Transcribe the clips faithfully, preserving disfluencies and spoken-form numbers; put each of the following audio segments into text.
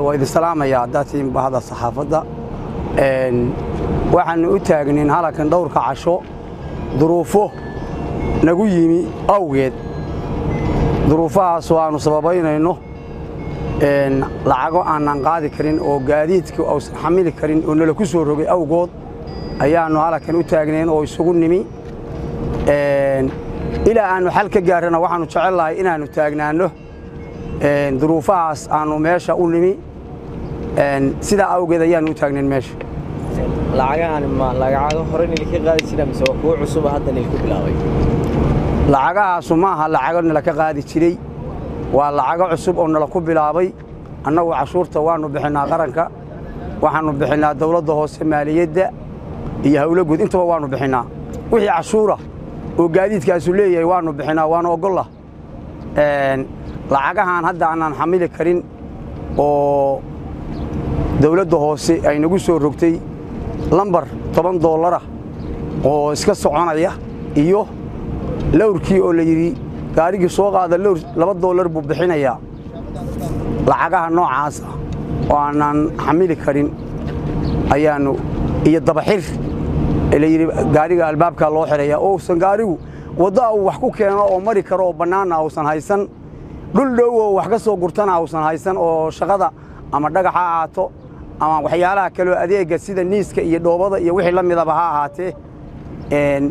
waa idin salaamayaa dadtiin bahada saxaafadda een waxaan u taagnin halakan dhowrka casho duruufo nagu yimi awgeed duruufahaas waanu sababaynayno een lacago aanan qaadi karin oo gaadiidka uusan xamili karin oo nala ku soo rogay awgood ayaanu halakan u taagneen oo isugu nimi een ilaa aanu xal ka gaarana waxaanu jecelahay inaanu taagnaano een duruufahaas aanu meesha u nimi een sida awgeed ayaanu u taagneen meesha lacagahan ma lacagaha hore in ka qaadi jiray mise waa kuwa cusub hadda in ku bilaabay lacagahaas ma aha lacago nala ka qaadi jiray waa lacago cusub oo nala ku bilaabay annagu cashuurta waanu bixinaa qaranka waxaanu bixinaa dawladda hoose maaliyadda iyo hawlo guud intaba waanu bixinaa wixii cashuura oo gaadiidkaas uu leeyahay waanu bixinaa waana ogolah een lacagahan hadda aanan xamili karin oo dawladda hoose ay nagu soo rogtay lambar toban dollar oo iska soconaya iyo lawrkii oo la yiri gaarigi soo qaada lawr laba dollar buu bixinayaa lacagaha noocaas oo aanan xamili karin ayaanu iyo dabaxir la yiri gaariga albaabka loo xireeyaa oo san gaarigu wada uu wax ku keeno oo mari karo oo banaana uusan haysan dhul dhow oo wax ka soo gurtana uusan haysan oo shaqada ama dhagaxa aato ama waxyaalaha kale oo adeega sida niiska iyo dhoobada iyo wixii la midaba ha ahaatee een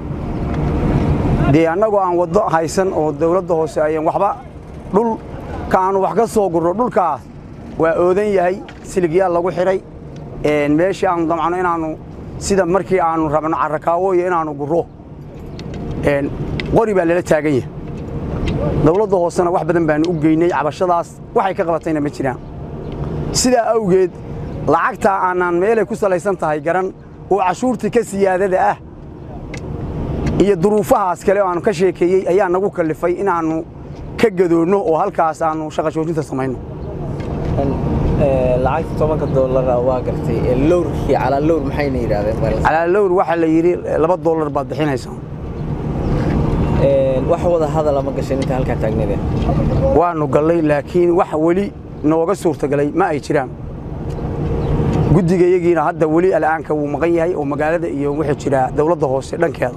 de anagu aan wado haysan oo dawladda hoose ayaan waxba dhul kaanu wax ka soo gurro dhulkaas waa oodan yahay siligyaal lagu xiray een meeshii aan damcano inaanu sida markii aanu rabno carakaawo iyo inaanu gurro een qori baa lala taagan yahay dawladda hoosena wax badan baan u geynay cabashadaas waxay ka qabatayna ma jiraan sida awgeed lacagta aanan meelay ku salaysan tahay garan oo cashuurtii ka siyaadada ah iyo duruufahaas kale oo aanu ka sheekeeyay ayaa nagu kalifay inaanu ka gadoono oo halkaas aanu shaqo joojinta sameeyno ee lacagta tobanka dollar waa gartay ee lowrkii ala lowr maxayna yiraahdeen ala lowr waxa la yiri laba dollar baad bixinaysaa ee wax wada hadal ama gashay inta halka taagneed waanu galay laakiin wax wali nooga suurtagalay ma ay jiraan gudigayagiina hadda wali alaanka uu maqan yahay oo magaalada iyo wixii jira dawladda hoose dhankeeda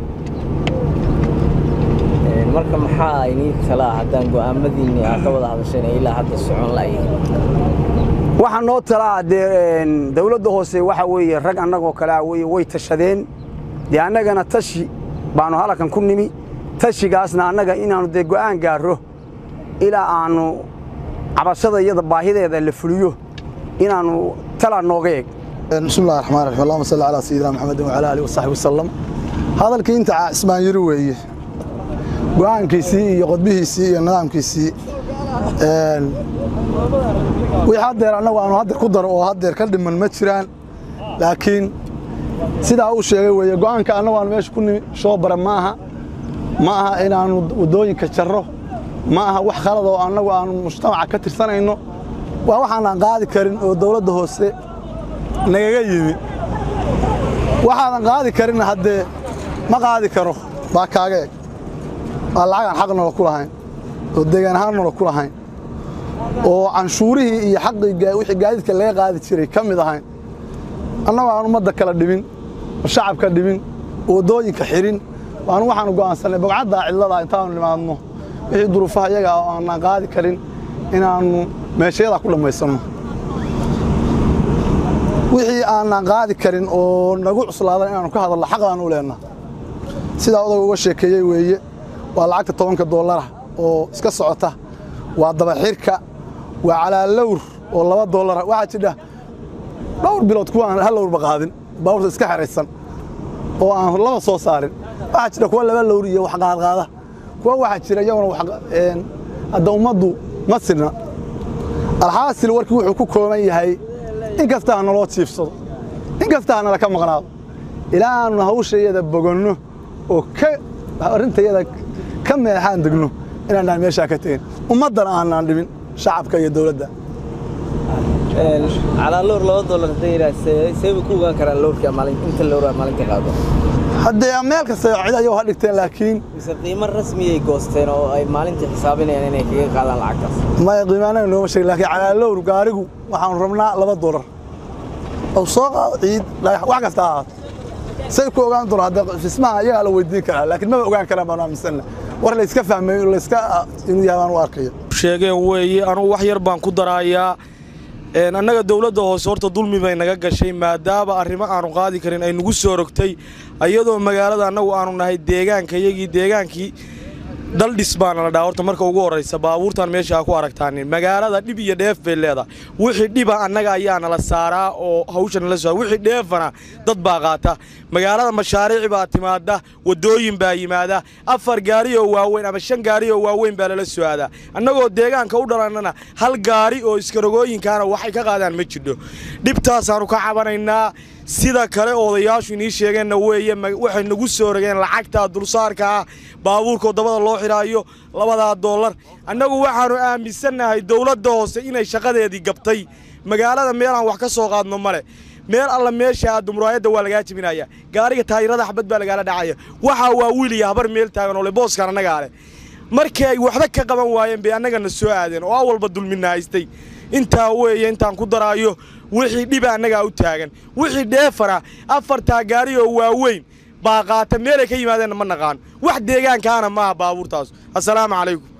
ee marka maxaa ay tala hadaan go'aamadiina ka wada hadasheen ilaa hadda socon laayeen waxa noo tala dawladda hoose waxa weeye rag annagoo kala weeye way tashadeen de annagana tashi baanu halakan ku nimi tashigaasna annaga inaanu de go'aan gaaro ilaa aanu cabashada iyada baahideeda la fuliyo inaanu tala nooga eeg bismillaahir rahmaanir rahiim allahumma salli ala sayyidina muhammadin wa ala alihi wa sahbihi wasallam hadalkii inta ismaan yiri weeye go'aankiisii iyo qodbihiisii iyo nidaamkiisii een wixii haddeer annagu aanu hadda ku daro oo haddeer ka dhiman ma jiraan laakiin sida uu sheegay weeye go'aanka annagu aan meesha ku nimi soo bara ma aha ma aha inaanu wadooyinka jarro ma aha wax khalad oo annagu aanu mujtamaca ka tirsanayno waa waxaan aan qaadi karin oo dawladda hoose nagaga yimi waxaan qaadi karin hadde ma qaadi karo baa kaaga eeg waa lacag aan xaqna ku lahayn oo deegaan ahaan ku lahayn oo canshuurihii iyo xaqiga wixii gaadiidka laga qaadi jiray kamid ahayn annagu aan umada kala dhibin shacabka dhibin wadooyinka xirin waan waxaan go'aansanay bagcada cilada intaan nimaadno wixii duruufaha iyaga aan qaadi karin inaanu meeshayada ku dhameysano wixii aan qaadi karin oo nagu cuslaaday inaanu ka hadalno xaqaan u leenahay sida odaga uga sheekeeyay weeye waa lacagta tobanka dollar oo iska socota waa dabaxirka waa ala lowr oo laba dollar waxa jira dhowr bilood ku aan hal lowr baqaadin baawrta iska xareysan oo aan laba soo saarin waxa jira kuwa laba lowr iyo wax qaad qaada kuwa waxa jira iyaguna wax een hadda umadu ma sirna alxaasil warkii wuxuu ku kooban yahay in kasta aan loo jiifsado in kasta aan la ka maqnaado ilaa aan hawsheeyada bogonno oo ka arintayada ka meexaan degno inaan meesha ka tagin ummadana aan dhibin shacabka iyo dawladda ee ala lowr laba dollar deeraa seebi ku gaan kara lowrka maalin inta lowr maalinta qaado haddee meel kasta cid ayuu ha dhigteen laakiin mise qiimo rasmi ay goosteen oo ay maalintii xisaabinayaan inay kaga qaadaan lacagtaas ma qiimaanayn looma sheegin laakiin calaa lowr gaarigu waxaan rabnaa laba dollar oo soo qaado ciid wax kasta ah say ku ogaan doona hadda fismaha ayaga la weydiin karaa laakiin ma ogaan karaan baan aaminsanna war la iska fahmay la iska inuu yahay aan u arkayo sheegeen weeye anu wax yar baan ku daraayaa een annaga dawladda hoose horta dulmi bay naga gashay maadaama arrimo aanu qaadi karin ay nagu soo rogtay ayadoo magaalada annagu aanu nahay deegaanka iyagii deegaankii dal dhisbaan la dhaawrta marka ugu horeysa baabuurtan meesha ku aragtaan magaalada dhib iyo dheef bay leedahay wixii dhiba annaga ayaa nala saaraa oo hawshan la soo wixii dheefana dad baa qaata magaalada mashaariic baa timaada wadooyin baa yimaada afar gaari oo waaweyn ama shan gaari oo waaweyn baa la soo aadaa annagoo deegaanka u dhalanana hal gaari oo iskarogooyinkaana waxay ka qaadaan ma jidho dhibtaas aanu ka cabanaynaa sida kale odayaashu inii sheegeenna weeye waxay nagu soo rogeen lacagta dulsaarka baabuurka dabada loo xiraayo labada dollar annagu waxaanu aaminsanahay dawladda hoose inay shaqadeedii gabtay magaalada meel aan wax ka soo qaadno male meel alla meesha aad muraayada waa laga jibinaya gaariga taayirada xabad baa laga dhacaya waxa waa wiil iyo habar meel taagan oo le booskan anaga ale markii ay waxba ka qaban waayeen bay annagana soo aadeen oo awalba dulminaystay inta weeye intaan ku daraayo wixii dhib anaga u taagan wixii dheefara afarta gaari oo waaweyn baa qaata meel ay ka yimaadeen ma naqaan wax deegaankaana ma baabuurtaas assalaamu calaykum